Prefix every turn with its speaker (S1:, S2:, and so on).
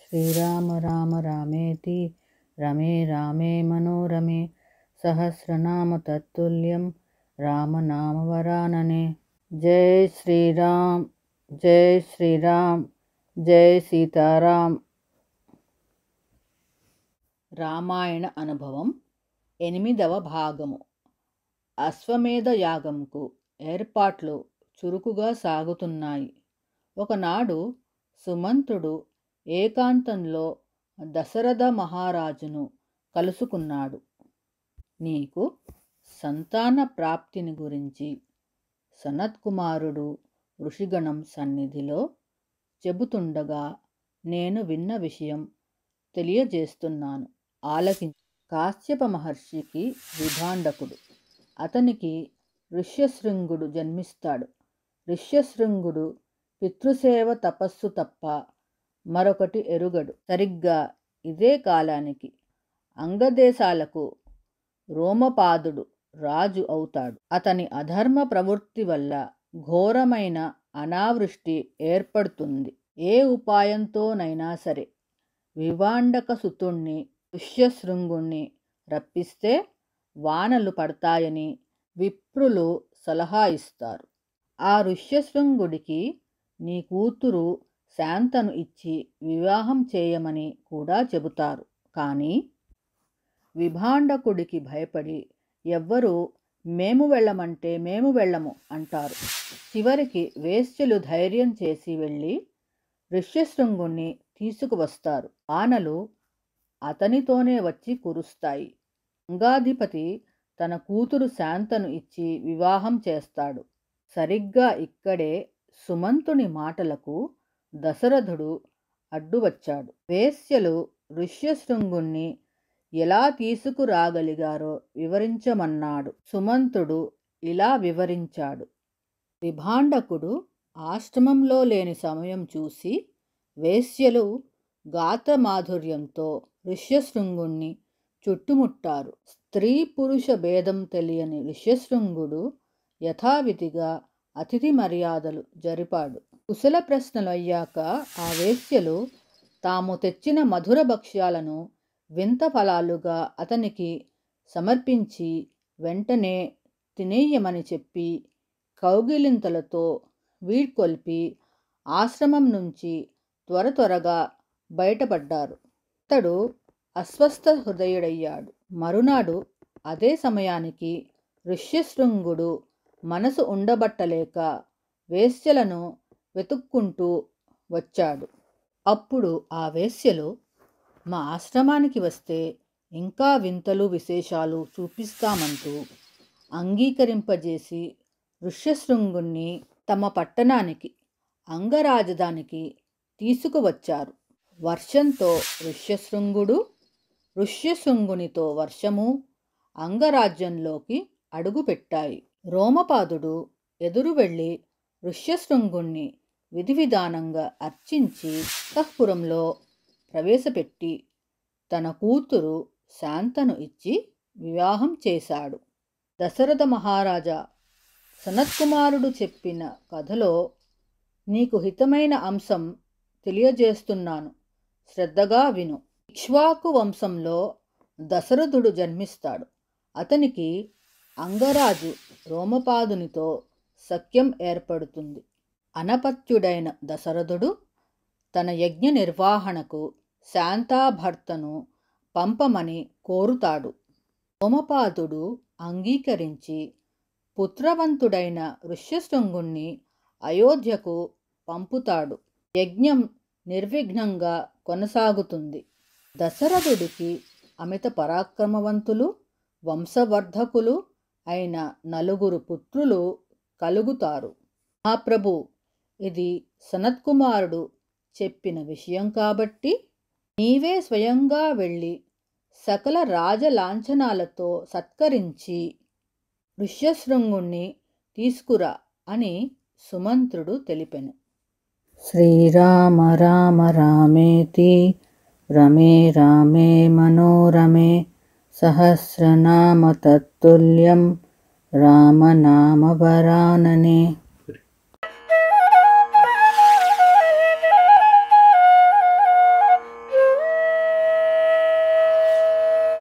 S1: శ్రీరామ రామ రామేతి రమే రామే మనోరమే సహస్రనామ తత్తుల్యం రామనామవరాననే. జై శ్రీరామ్, జై శ్రీరామ్, జై సీతారాం. రామాయణ అనుభవం 8వ భాగము. అశ్వమేధ యాగంకు ఏర్పాట్లు చురుకుగా సాగుతున్నాయి. ఒకనాడు సుమంతుడు ఏకాంతంలో దశరథ మహారాజును కలుసుకున్నాడు. నీకు సంతాన ప్రాప్తిని గురించి సనత్కుమారుడు ఋషిగణం సన్నిధిలో చెబుతుండగా నేను విన్న విషయం తెలియజేస్తున్నాను, ఆలకించు. కాశ్యప మహర్షికి విభాండకుడు, అతనికి ఋష్యశృంగుడు జన్మిస్తాడు. ఋష్యశృంగుడు పితృసేవ తపస్సు తప్ప మరొకటి ఎరుగడు. సరిగ్గా ఇదే కాలానికి అంగదేశాలకు రోమపాదుడు రాజు అవుతాడు. అతని అధర్మ ప్రవృత్తి వల్ల ఘోరమైన అనావృష్టి ఏర్పడుతుంది. ఏ ఉపాయంతోనైనా సరే విభాండక సుతుణ్ణి ఋష్యశృంగుణ్ణి రప్పిస్తే వానలు పడతాయని విప్రులు సలహా ఇస్తారు. ఆ ఋష్యశృంగుడికి నీ కూతురు శాంతను ఇచ్చి వివాహం చేయమని కూడా చెబుతారు. కానీ విభాండకుడికి భయపడి ఎవ్వరూ మేము వెళ్ళమంటే మేము వెళ్ళము అంటారు. చివరికి వేశ్యలు ధైర్యం చేసి వెళ్ళి ఋష్యశృంగుణ్ణి తీసుకువస్తారు. వానలు అతనితోనే వచ్చి కురుస్తాయి. గంగాధిపతి తన కూతురు శాంతను ఇచ్చి వివాహం చేస్తాడు. సరిగ్గా ఇక్కడే సుమంతుని మాటలకు దశరథుడు అడ్డు వచ్చాడు. వేశ్యలు ఋష్యశృంగుణ్ణి ఎలా తీసుకురాగలిగారో వివరించమన్నాడు. సుమంతుడు ఇలా వివరించాడు. విభాండకుడు ఆశ్రమంలో లేని సమయం చూసి వేశ్యలు గాతమాధుర్యంతో ఋష్యశృంగుణ్ణి చుట్టుముట్టారు. స్త్రీ పురుష భేదం తెలియని ఋష్యశృంగుడు యథావిధిగా అతిథి మర్యాదలు జరిపాడు. కుశల ప్రశ్నలు అయ్యాక ఆ వేశ్యలు తాము తెచ్చిన మధుర భక్ష్యాలను వింత ఫలాలుగా అతనికి సమర్పించి వెంటనే తినేయమని చెప్పి కౌగిలింతలతో వీడ్కొల్పి ఆశ్రమం నుంచి త్వరగా బయటపడ్డారు. అతడు అస్వస్థ హృదయుడయ్యాడు. మరునాడు అదే సమయానికి ఋష్యశృంగుడు మనసు ఉండబట్టలేక వేశ్యలను వెతుక్కుంటూ వచ్చాడు. అప్పుడు ఆ వేశ్యలు మా ఆశ్రమానికి వస్తే ఇంకా వింతలు విశేషాలు చూపిస్తామంటూ అంగీకరింపజేసి ఋష్యశృంగుణ్ణి తమ పట్టణానికి అంగరాజధానికి తీసుకువచ్చారు. వర్షంతో ఋష్యశృంగుడు, ఋష్యశృంగునితో వర్షము అంగరాజ్యంలోకి అడుగుపెట్టాయి. రోమపాదుడు ఎదురు వెళ్ళి ఋష్యశృంగుణ్ణి విధివిధానంగా అర్చించి అంతఃపురంలో ప్రవేశపెట్టి తన కూతురు శాంతను ఇచ్చి వివాహం చేశాడు. దశరథ మహారాజా, సనత్కుమారుడు చెప్పిన కథలో నీకు హితమైన అంశం తెలియజేస్తున్నాను, శ్రద్ధగా విను. ఇక్ష్వాకు వంశంలో దశరథుడు జన్మిస్తాడు. అతనికి అంగరాజు రోమపాదునితో సఖ్యం ఏర్పడుతుంది. అనపత్యుడైన దశరథుడు తన యజ్ఞ నిర్వహణకు శాంతాభర్తను పంపమని కోరుతాడు. రోమపాదుడు అంగీకరించి పుత్రవంతుడైన ఋష్యశృంగుణ్ణి అయోధ్యకు పంపుతాడు. యజ్ఞం నిర్విఘ్నంగా కొనసాగుతుంది. దశరథుడికి అమిత పరాక్రమవంతులు, వంశవర్ధకులు అయిన 4 పుత్రులు కలుగుతారు. మా ప్రభు, ఇది సనత్కుమారుడు చెప్పిన విషయం కాబట్టి నీవే స్వయంగా వెళ్ళి సకల రాజలాంఛనాలతో సత్కరించి ఋష్యశృంగుణ్ణి తీసుకురా అని సుమంత్రుడు తెలిపెను. శ్రీరామ రామ రామేతి రమే రామే మనోరమే సహస్రనామ తత్తుల్యం రామనామవరాననే.